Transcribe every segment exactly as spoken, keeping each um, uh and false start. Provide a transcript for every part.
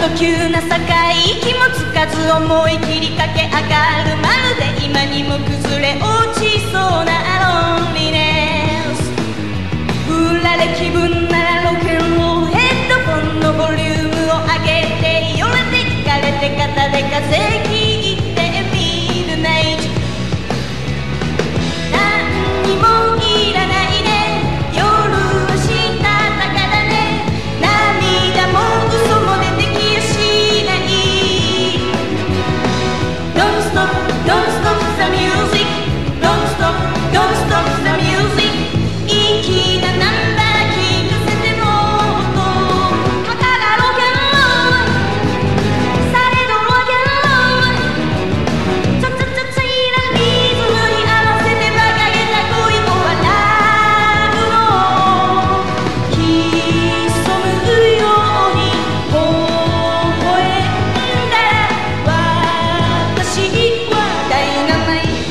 と急な境、息もつかず思い切り駆け上がる、まるで今にも崩れ落ちそうなロンリネス。振られ気分ならロケンロール、ヘッドフォンのボリュームを上げて、よれていかれて肩で風切ってミールナイト。何にもいらないね、夜はしたたかだね、涙も嘘も出てきやしない。 Don't stop, don't stop the music, don't stop, don't stop the music。 粋なナンバー聴かせてもっと、だからロケンロール、されどロケンロール、ちょちょちょちょいらリズムに合わせて馬鹿げた恋を笑うの、潜むように微笑んだら、私はダイナマイト。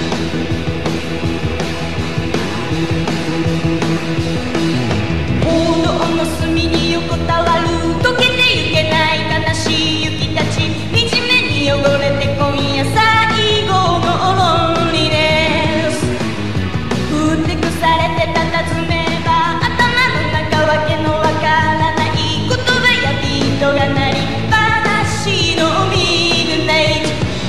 報道の隅に横たわる溶けてゆけない悲しい雪たち、惨めに汚れて今夜最後のロンリネス。ふてくされて佇めば頭の中わけのわからない言葉やビートが鳴りっぱなしのミールナイ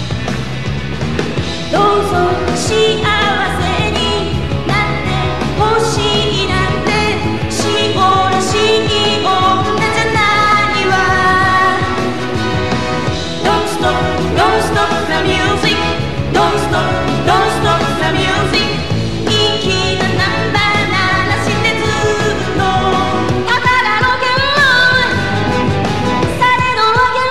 ト。どうぞ幸せになってほしいなんてしおらしい女じゃないわ。 Don't stop, don't stop the music, don't stop, don't stop the music。 粋なナンバー鳴らしてずっと、だからロケンロール、されどロケン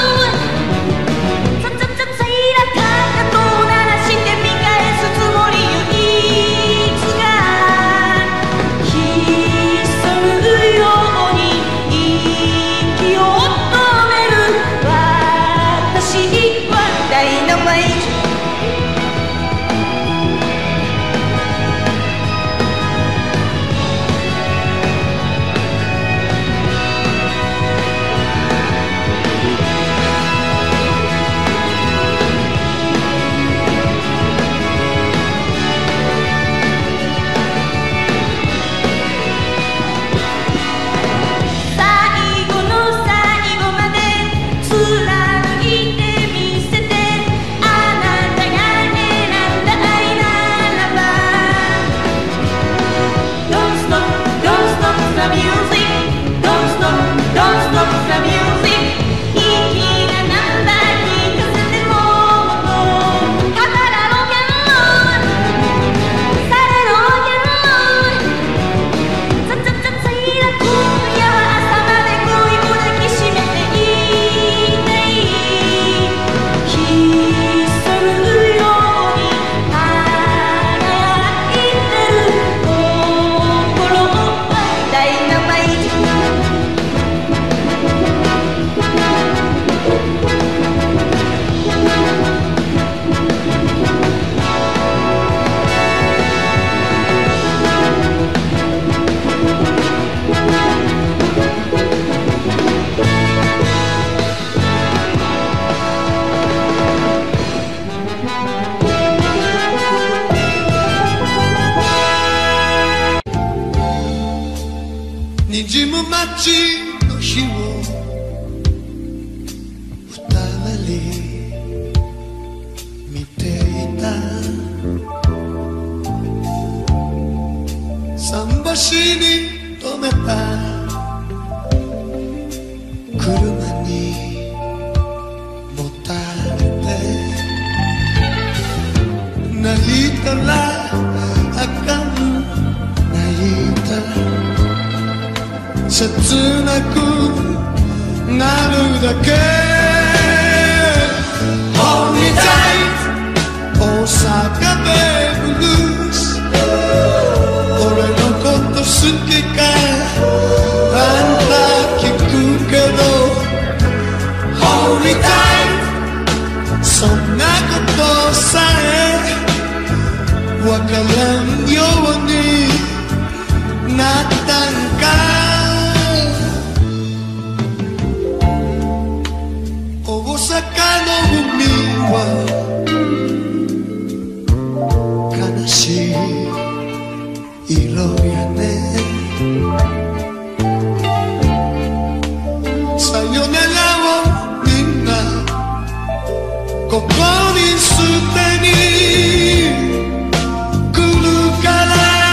ロール、ちょちょちょちょいらかかと鳴らして見返すつもり、唯一が潜むように息を止める、私はダイナマイト。最後の最後まで貫いてみせて、あなたが選んだ愛ならば。 Don't stop, don't stop the music, don't stop, don't stop the music。 粋なナンバー聴かせてもっと、だからロケンロール、されどロケンロール、ちょちょちょちょいら今夜は朝まで恋を抱きしめていたい。潜むように輝いてる心はダイナマイト。 滲む街の日を二人見ていた。桟橋に止めた車にもたれて、泣いたらあかん、泣いた切なくなるだけ。 Hold me tight 大阪ベイブルース。俺のこと好きかあんた聞くけど Hold me tight そんなことさえわからんようになったんか。 は悲しい色やね。さよならをみんなここに捨てに来るから。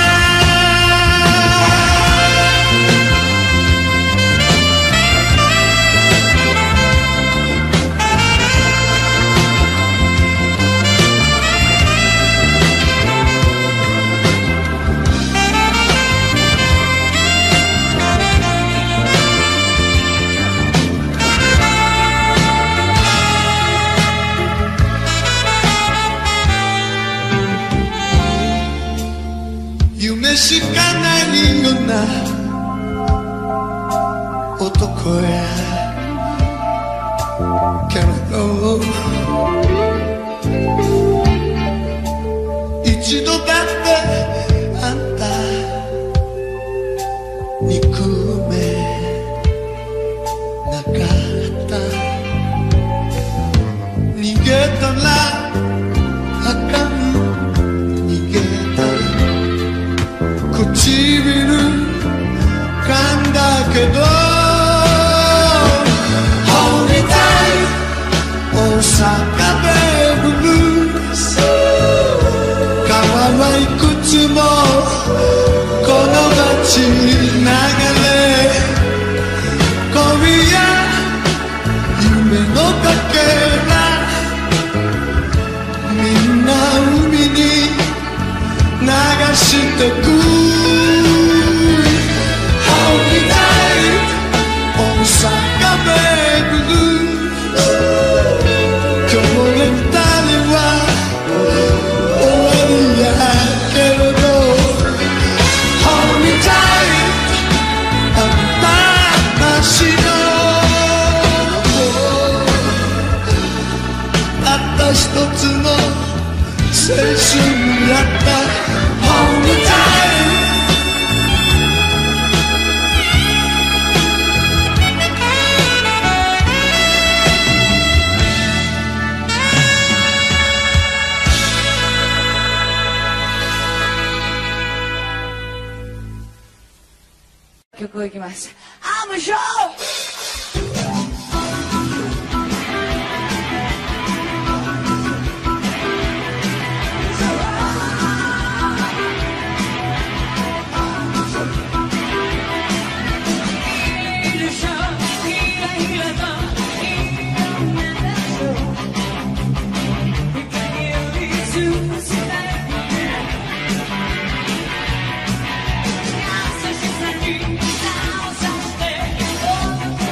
夢しかないような男やけれど一度だってあんた憎めなかった。逃げたらあかん、逃げた唇噛んだけど Hold me tight 大阪ベイブルース川はいくつもこの街流れ恋や夢のかけらみんな海に流してく Hold me tight 大阪ベイブルー今日の二人は終わりやけれど Hold me tight あんたなしのたった一つの青春やった Hold me tight 曲をいきます。I'm a show! 「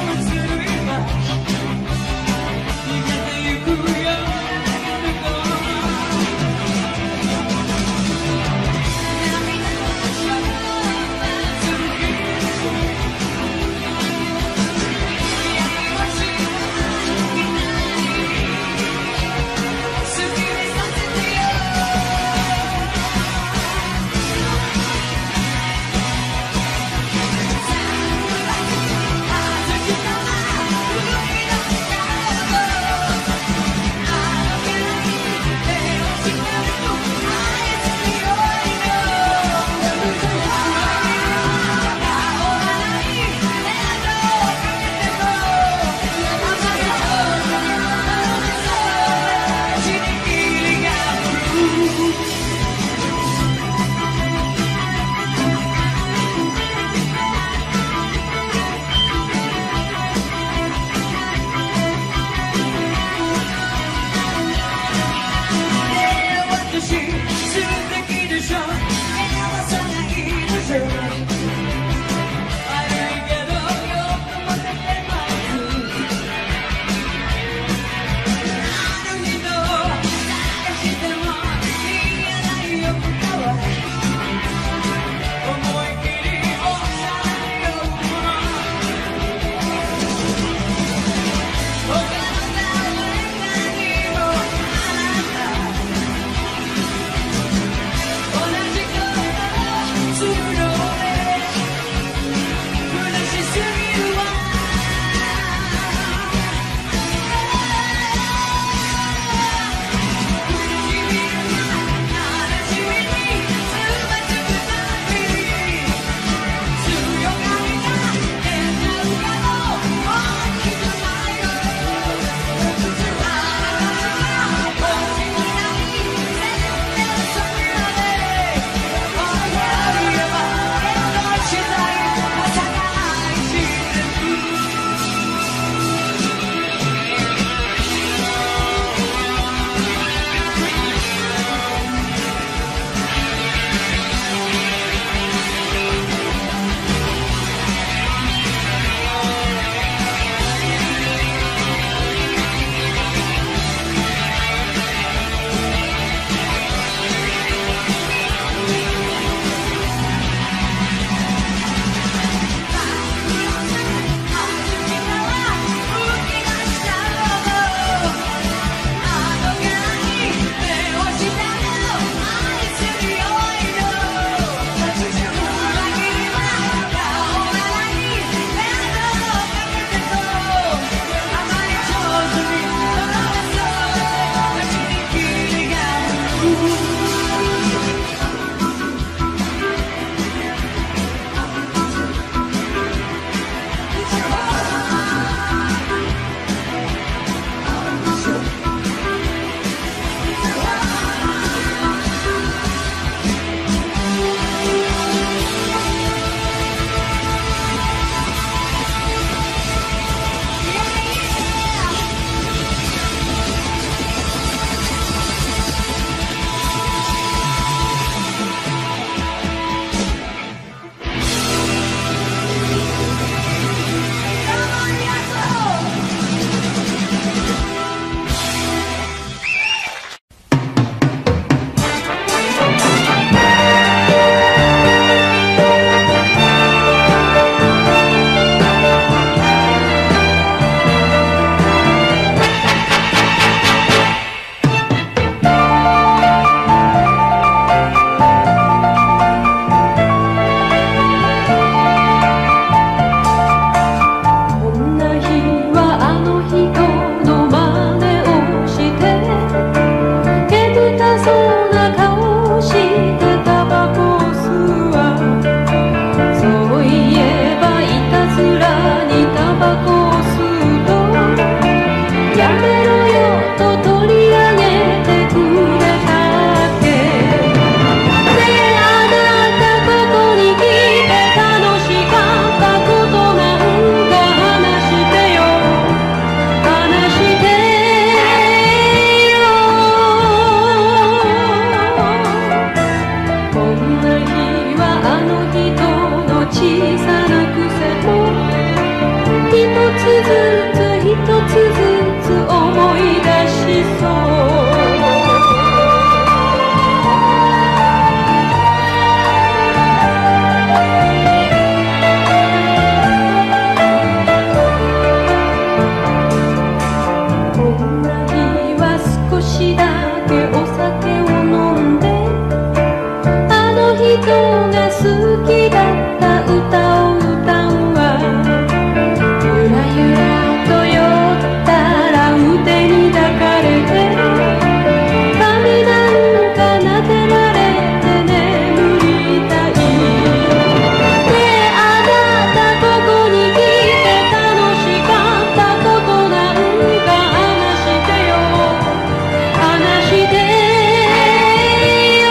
人が好きだった歌を歌うわ。ゆらゆらと酔ったら腕に抱かれて、髪なんかなでられて眠りたい。ねえあなたここに来て楽しかったことなんか話してよ、話してよ。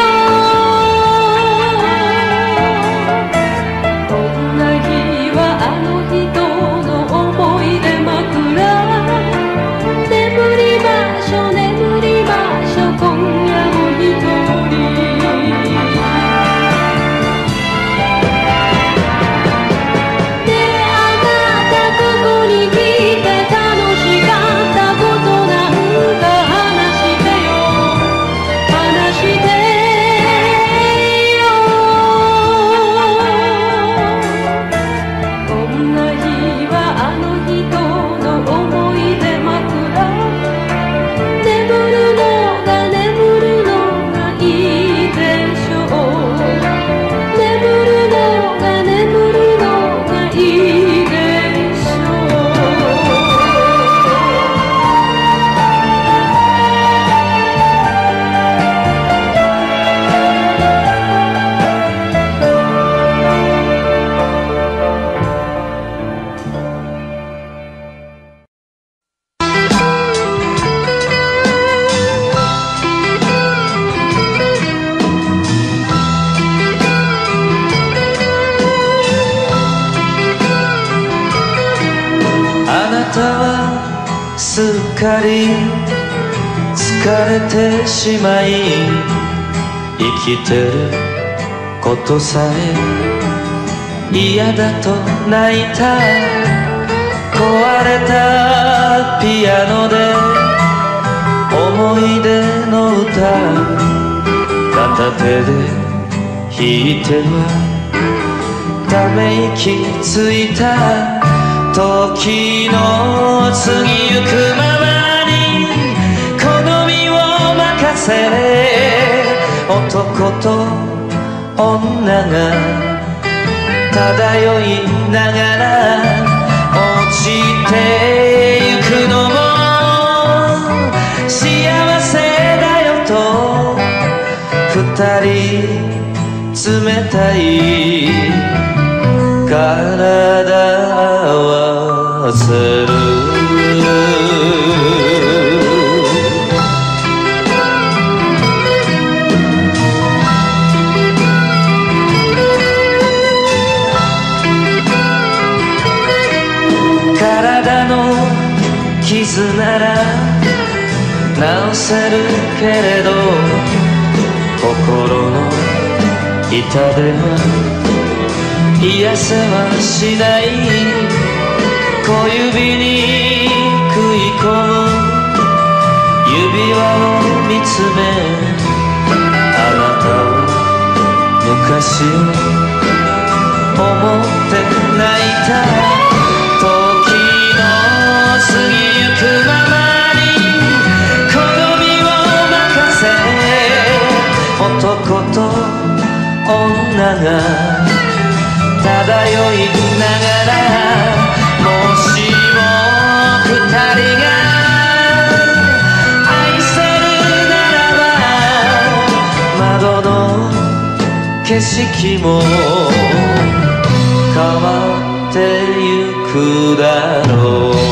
こんな日はあの人の思い出枕。眠りましょ眠りましょ今夜も一人。ねえあなたここに来て楽しかったことなんか話してよ、話してよ。こんな日はあの人の思い出枕。眠るのが眠るのがいいでしょう。眠るのが眠るのがいいでしょう。 あなたはすっかり疲れてしまい、生きてることさえ嫌だと泣いた。壊れたピアノで思い出の歌、片手で弾いてはため息ついた。時の過ぎゆくままに好みを任せ、男と女が漂いながら落ちてゆくのも幸せだよと二人冷たい体合わせる。体の傷なら治せるけれど、心の痛では癒せはしない。小指に食い込む指輪を見つめ、あなたを昔を思って泣いた。時の過ぎゆくままに好みを任せ、男と女が漂いながら、もしも二人が愛せるならば、窓の景色も変わってゆくだろう。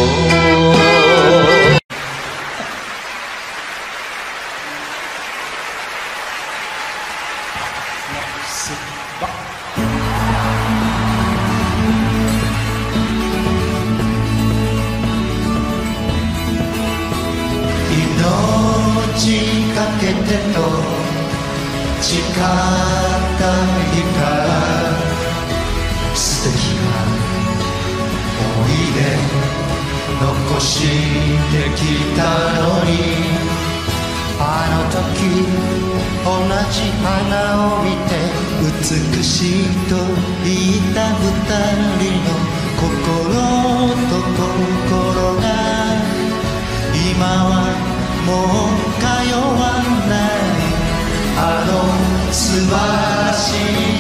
命かけてと誓った日から素敵な思い出残してきたのに、あの時同じ花を見て美しいと言った二人の心と心が今はもう通わない。あの素晴らしい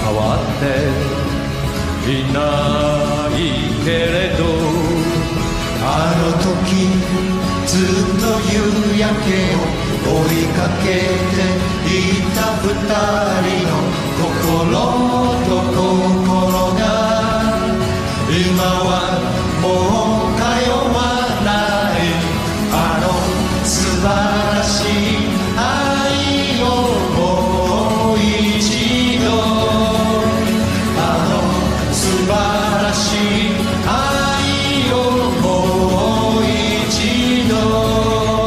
変わっていないけれど、 あの時ずっと夕焼けを追いかけていた二人の心と心が今はもう通わない。あの素晴らしい愛をもう一度、あの素晴らしい愛をもう一度。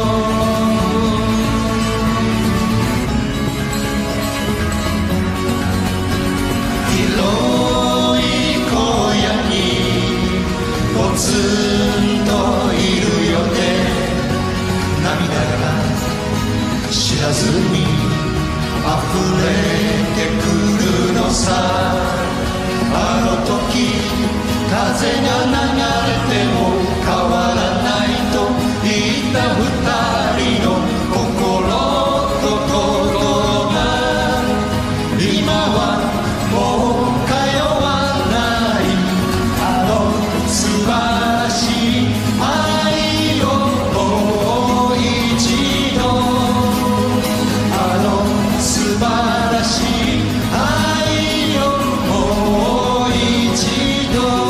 広い荒野にポツンといるよね。涙が知らずに溢れてくるのさ。あの時風が流れても変わらないと言った二人の心と心が今はもう通わない。あの素晴らしい愛をもう一度、あの素晴らしい愛をもう一度。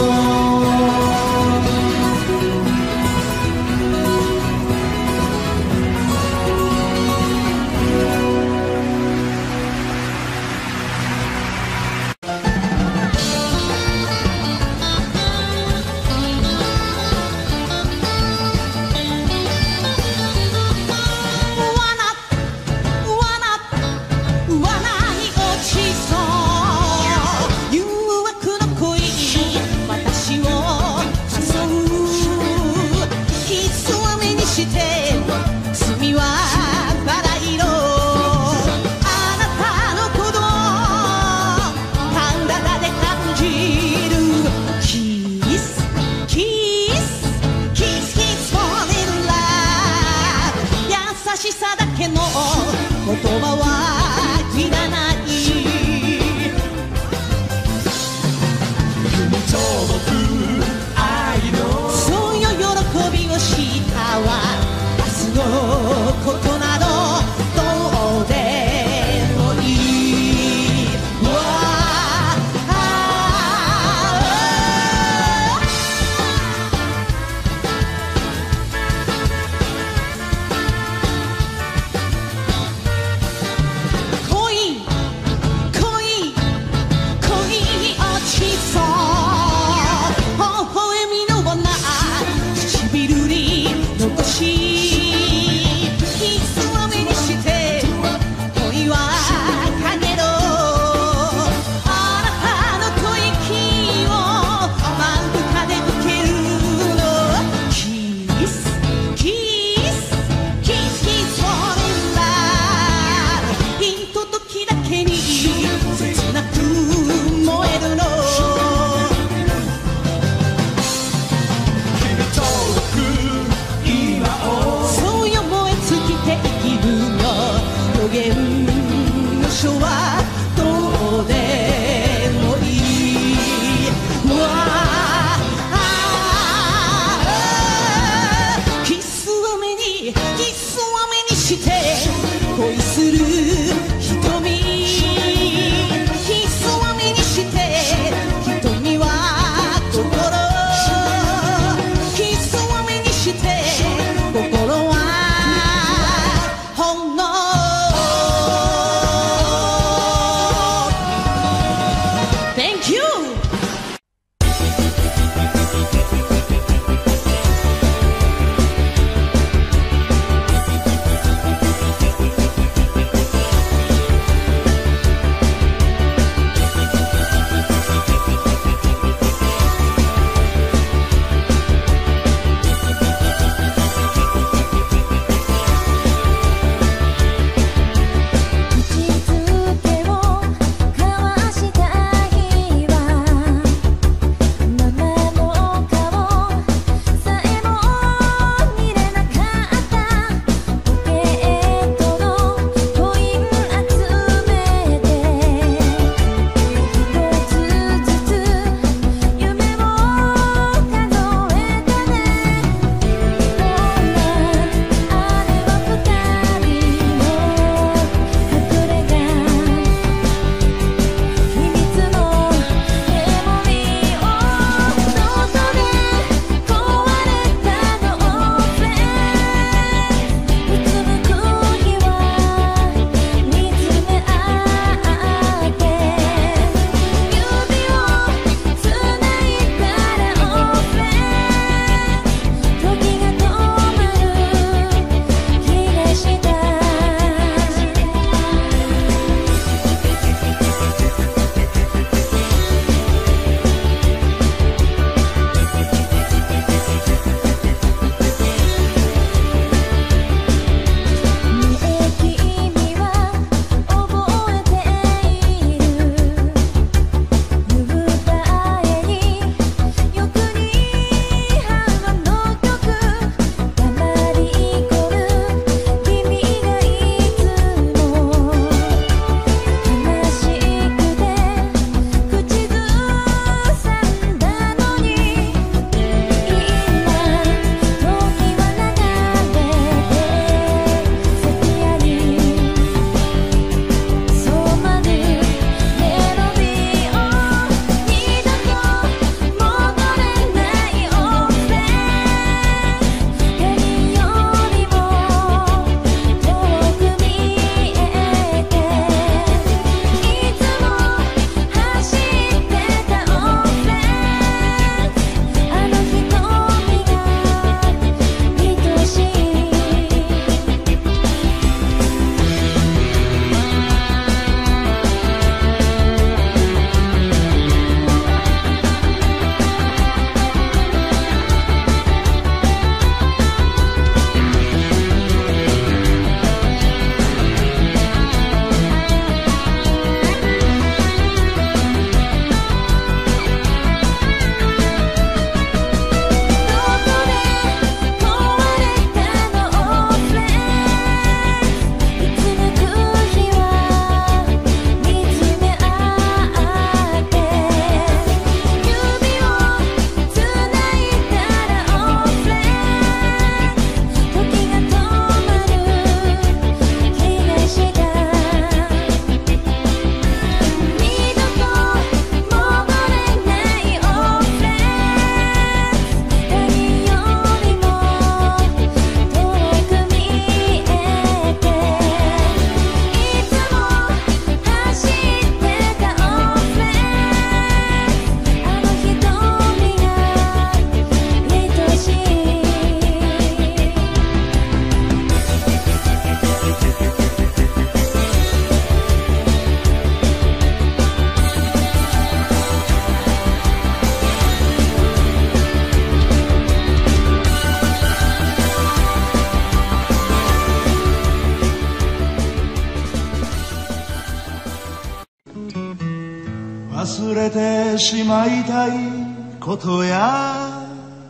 忘れてしまいたいことや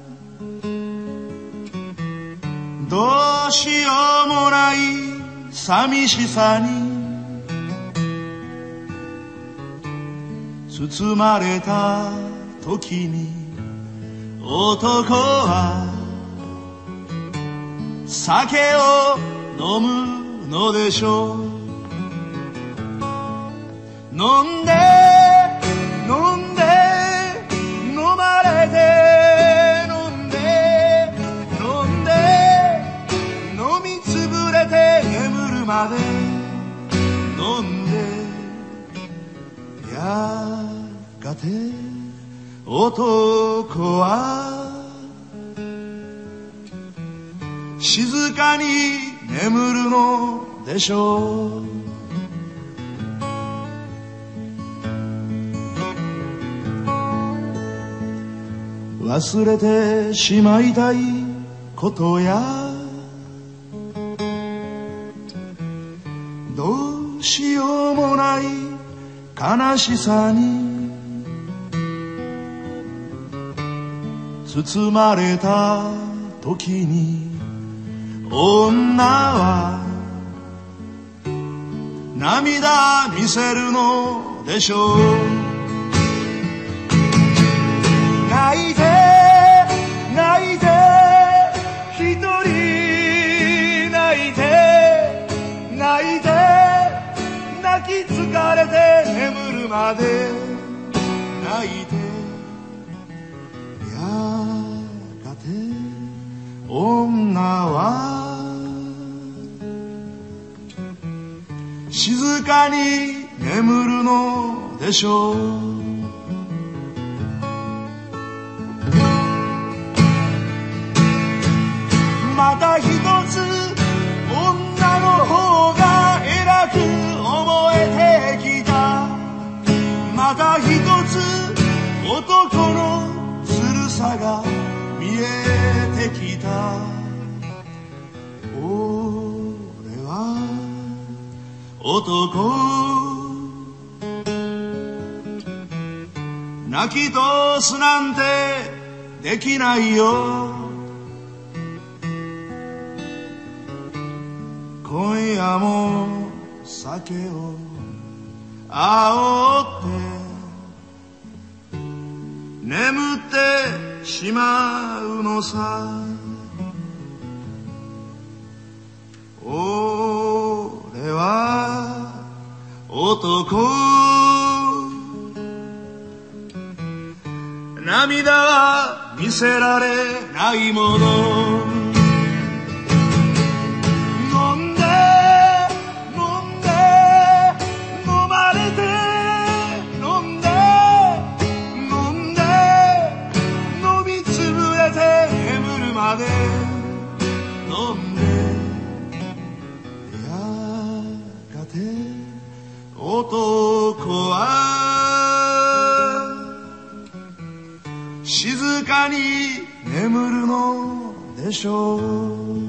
どうしようもない寂しさに包まれた時に男は酒を飲むのでしょう。飲んで飲んで飲まれて飲んで飲んで飲みつぶれて眠るまで飲んでやがて男は静かに眠るのでしょう。忘れてしまいたいことやどうしようもない悲しさに包まれた時に女は涙見せるのでしょう。泣いて泣いて一人泣いて泣いて泣き疲れて眠るまで泣いてやがて女は静かに眠るのでしょう。また一つ女の方が偉く思えてきた。また一つ男のずるさが見えてきた。俺は男泣き通すなんてできないよ。今夜も酒をあおって眠ってしまうのさ。俺は男涙は見せられないもの。飲んでやがて男は静かに眠るのでしょう。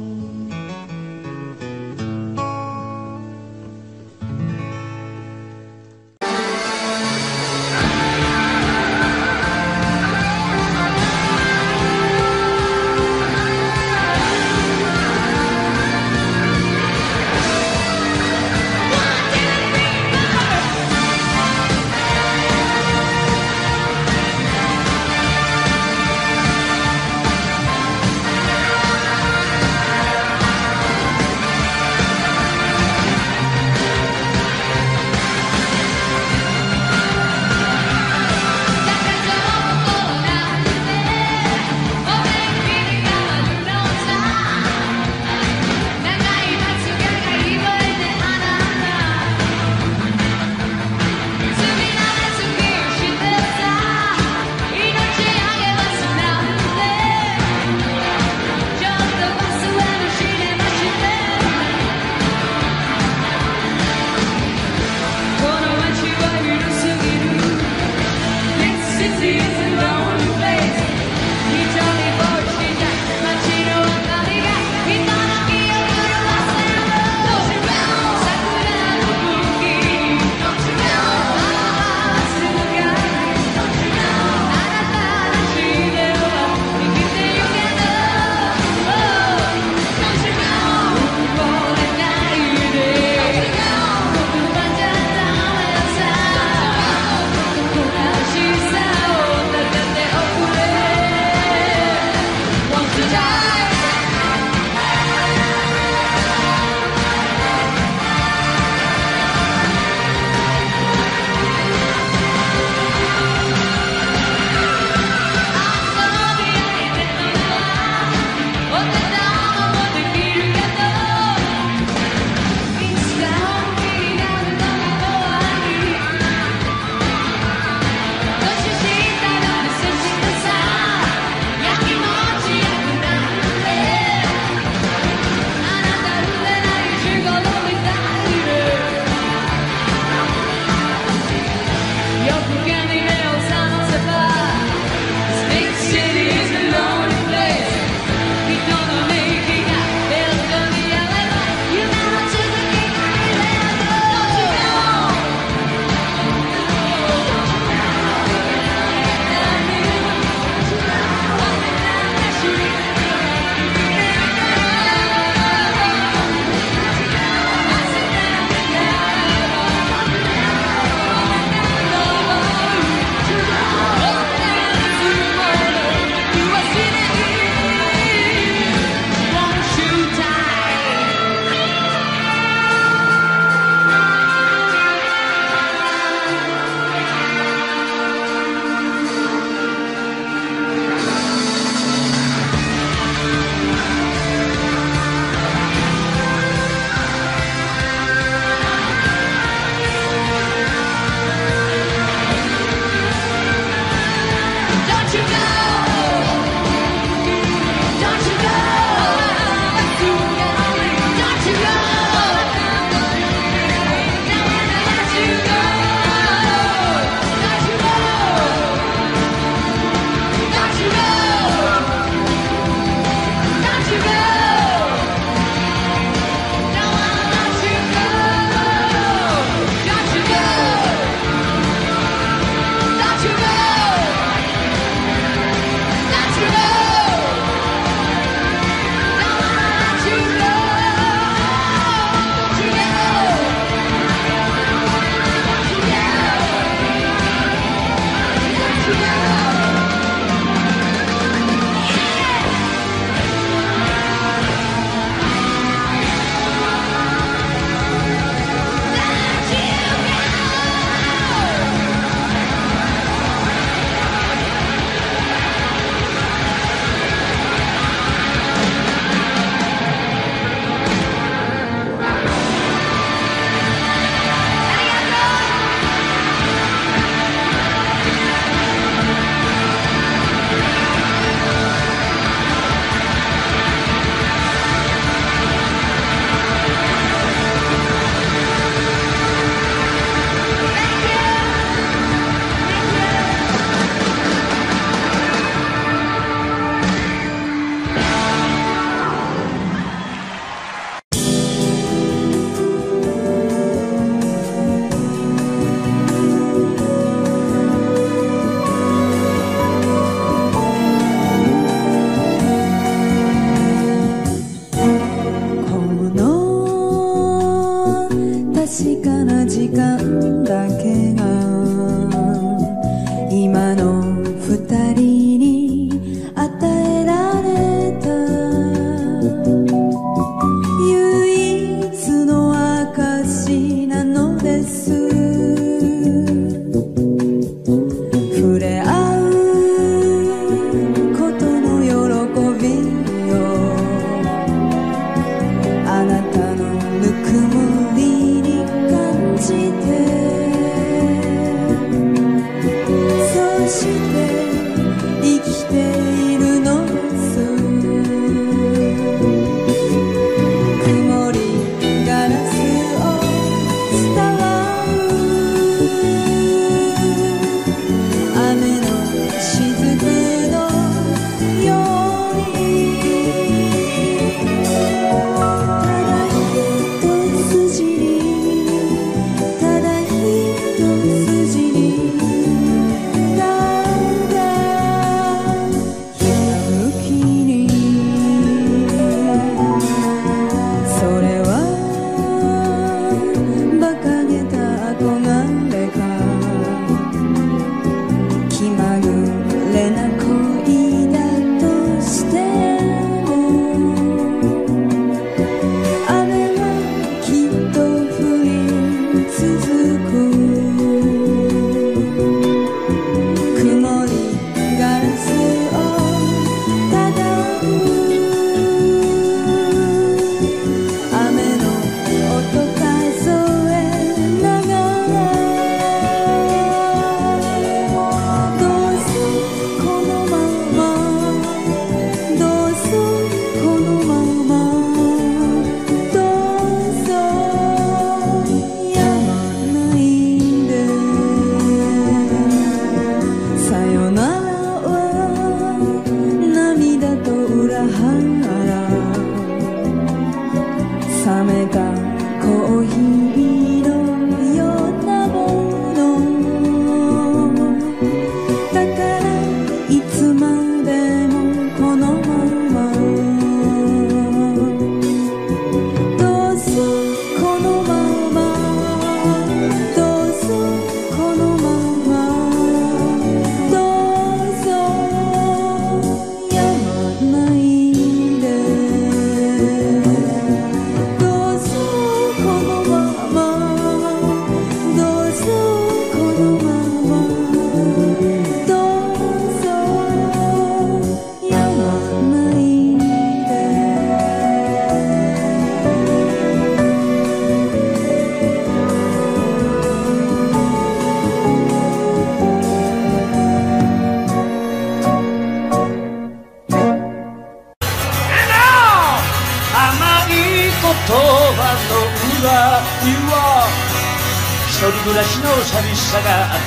暮らしの寂しさがあった。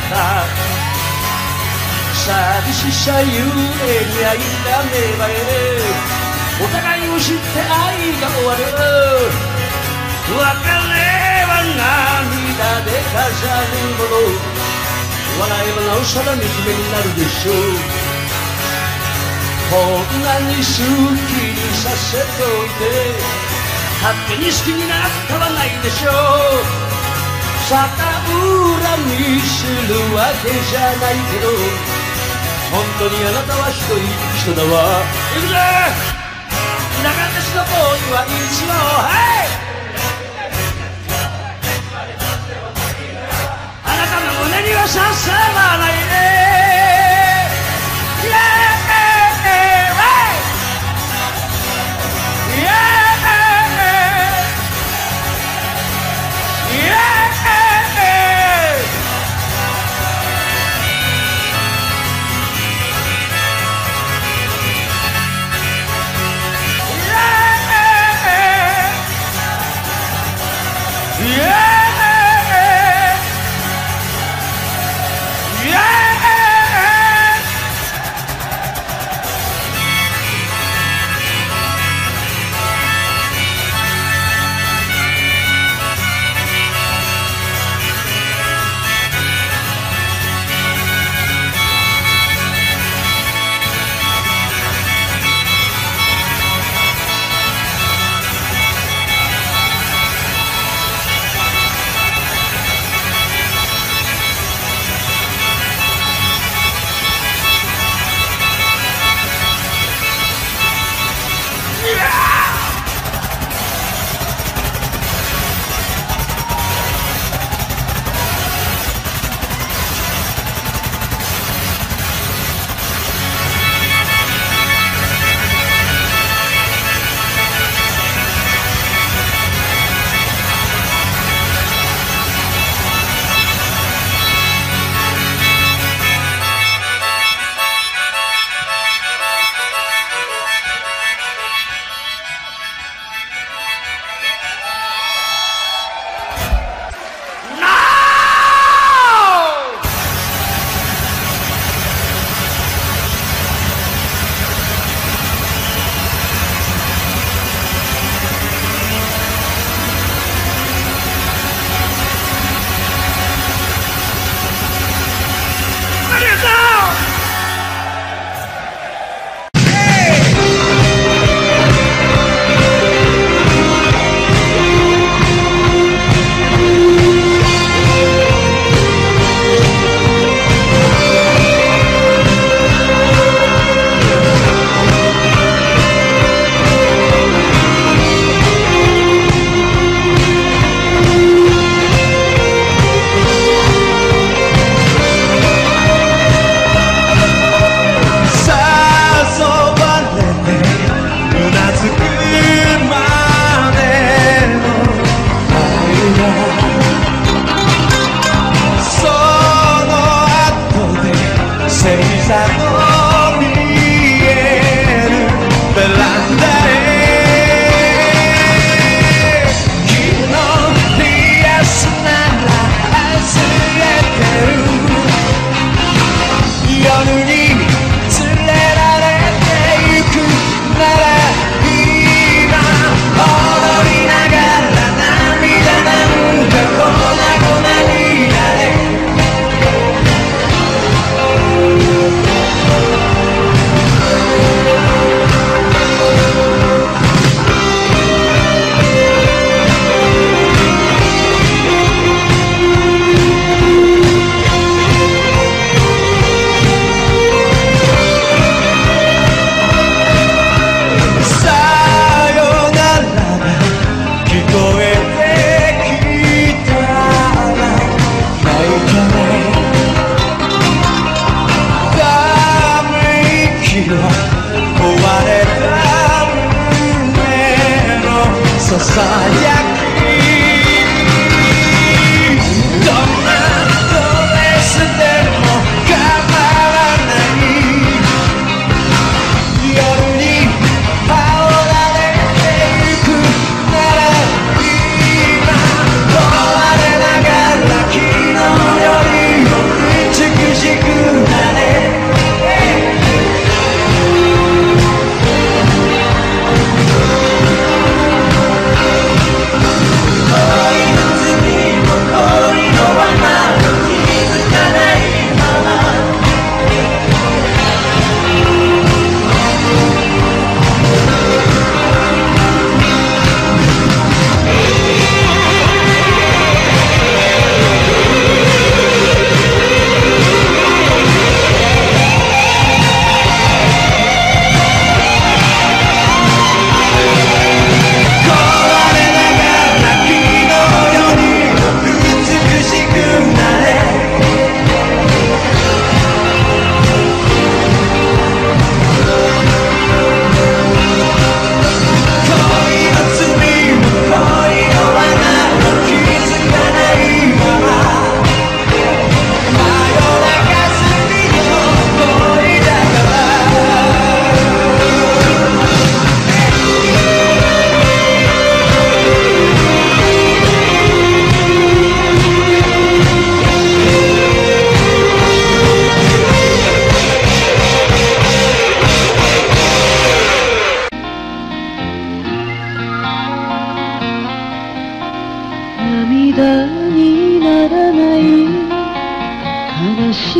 寂しさゆえに愛が芽生え、お互いを知って愛が終わる。別れは涙で飾るもの、笑えばなおさら惨めになるでしょう。こんなに好きにさせといて勝手に好きになったはないでしょう。逆恨みするわけじゃないけど、本当にあなたはひどい人だわ。いくぜ長鉄のボーイはいつも、はいあなたの胸には刺さらないね。イエーイイエーイイエーイ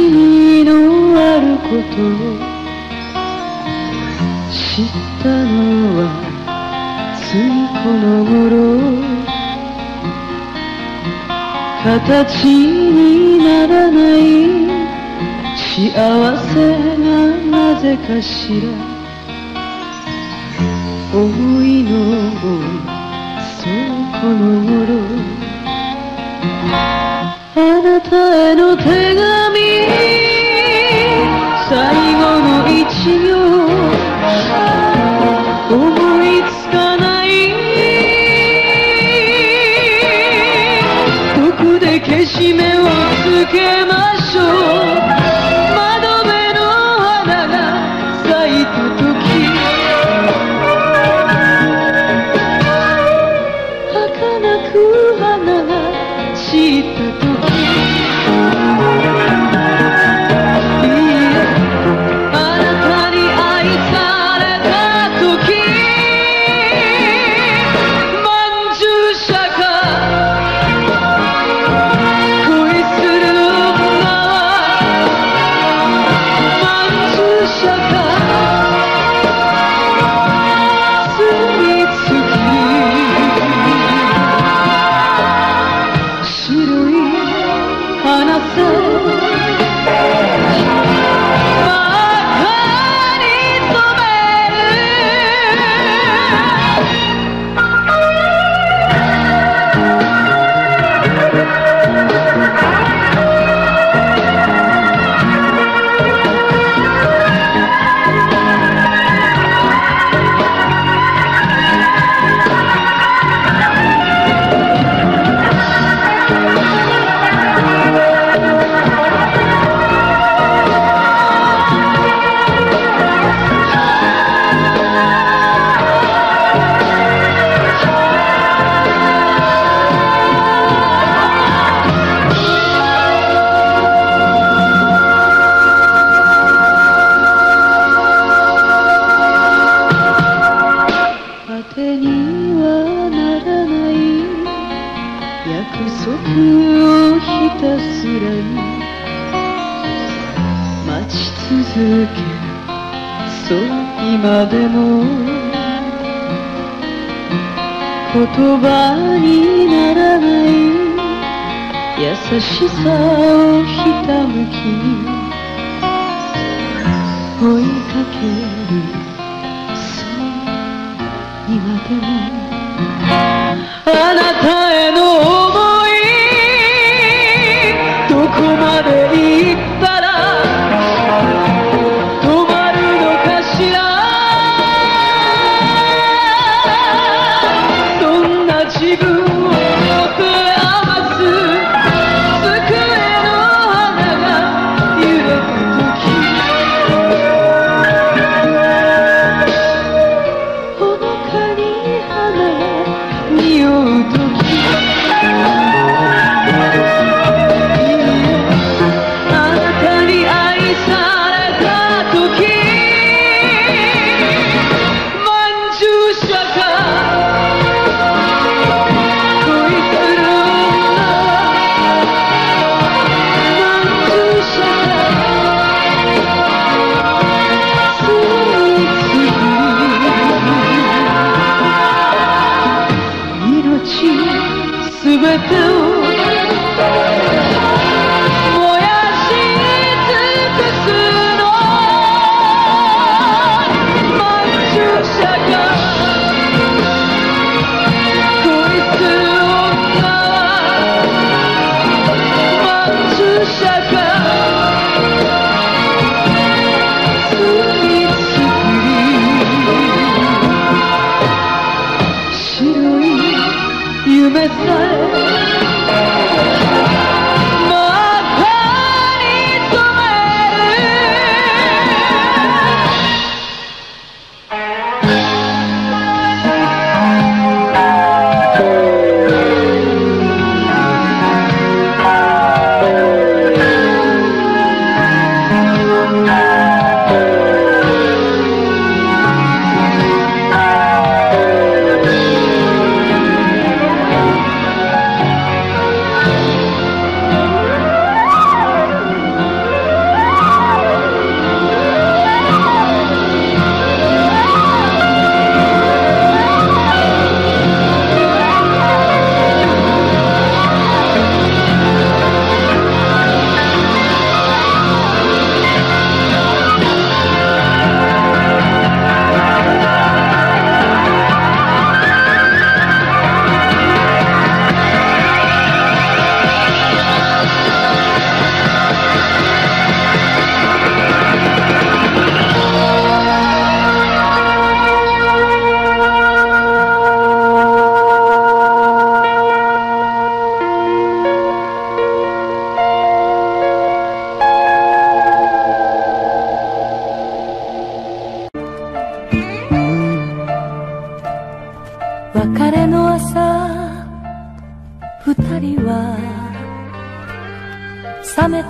味のあることを知ったのはついこの頃、形にならない幸せがなぜかしら思いのそうこの頃、あなたへの手紙最後の一行思いつかない、どこで消し目をつけましょう、窓辺の花が咲いた時、儚く花が散った時、今でも言葉にならない優しさをひたむきに追いかける、そう今でもあなたへの想い、どこまで行ったら止まるのかしら、自分を持て余す机の花が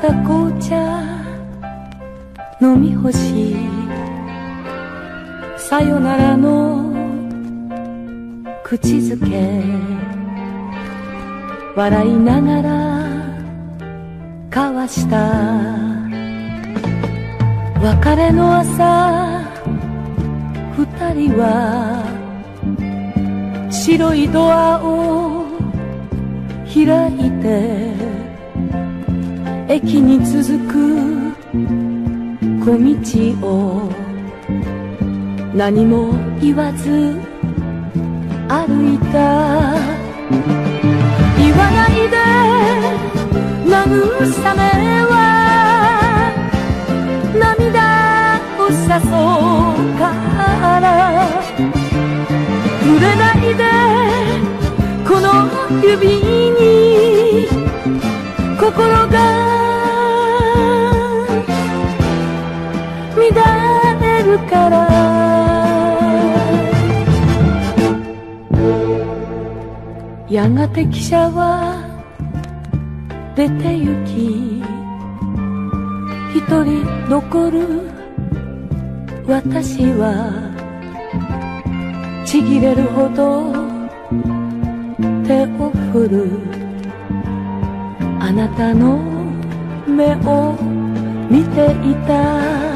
た紅茶飲み干しさよならの口づけ笑いながら交わした別れの朝二人は白いドアを開いて駅に続く小道を何も言わず歩いた言わないで慰めは涙を誘うから触れないでこの指に心が乱れるからやがて汽車は出て行き一人残る私はちぎれるほど手を振るあなたの目を見ていた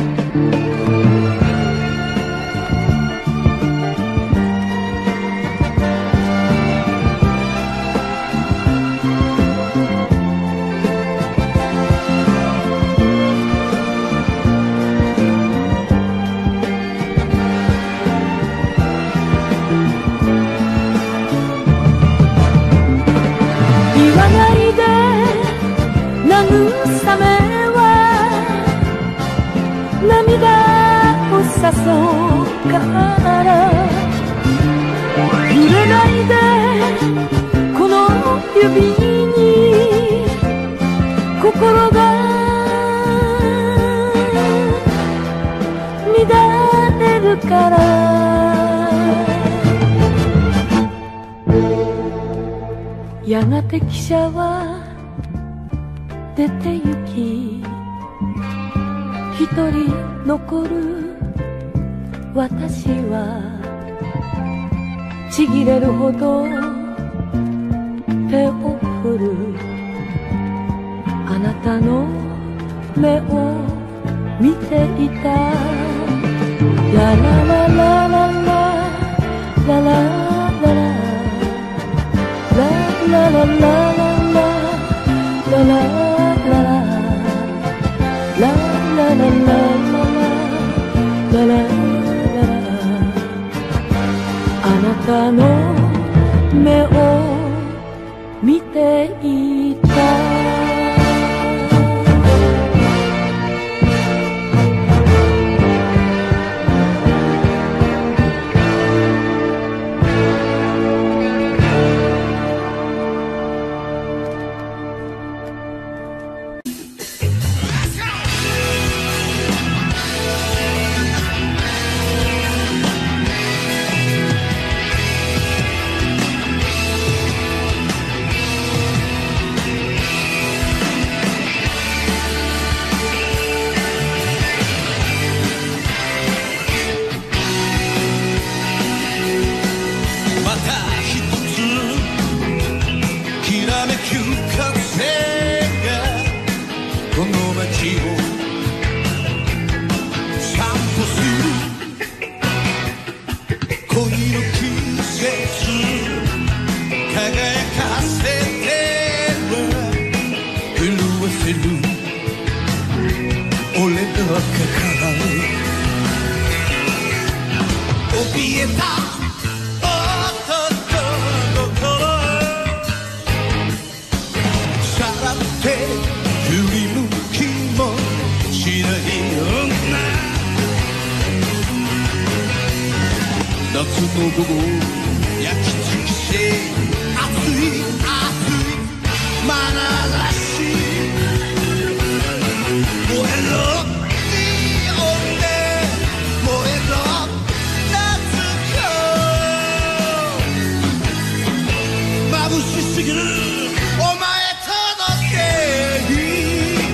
慰めは涙を誘うから触れないでこの指に心が乱れるからやがて汽車は出て行き一人残る私はちぎれるほど手を振るあなたの目を見ていたララララララララララララララララLa la la la la la la la あなたの目を見ていた眩しすぎるお前との出会い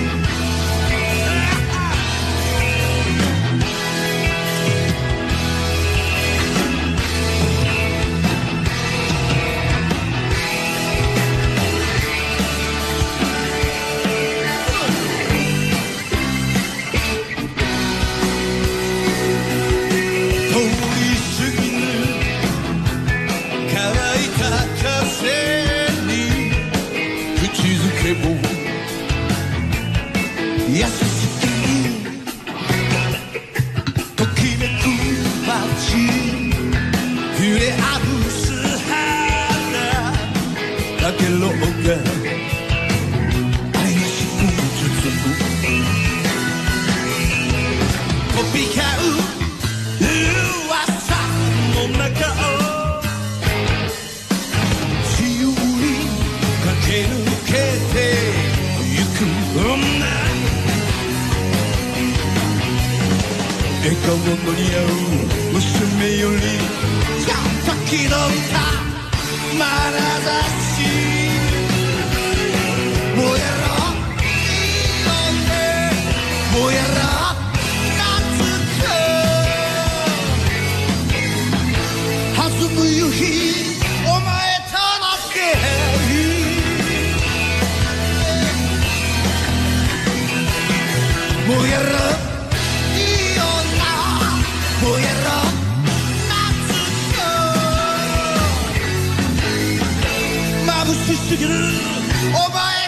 光る噂の中を自由に駆け抜けてゆく女笑顔の似合う娘よりちょっと気の歌まなざしもやらいいよねもやら夏く弾む夕日お前との出会いもやらもやら夏く眩しすぎるお前